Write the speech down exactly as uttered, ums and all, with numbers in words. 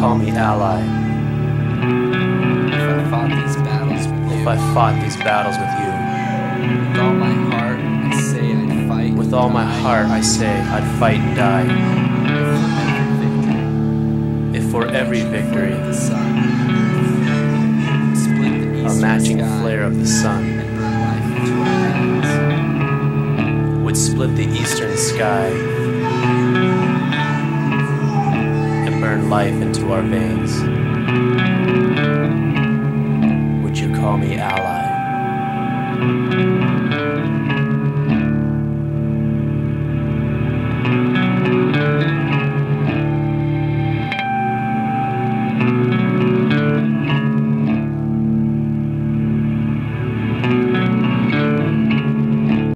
call me ally? If I fought these battles with you, If I fought these battles with you, with all my heart, I say I'd fight. with all my heart I say I'd fight and die. If for every victory, the sun, split the a eastern matching sky, flare of the sun and burn life into our hands. would split the eastern sky and burn life into our veins, would you call me ally?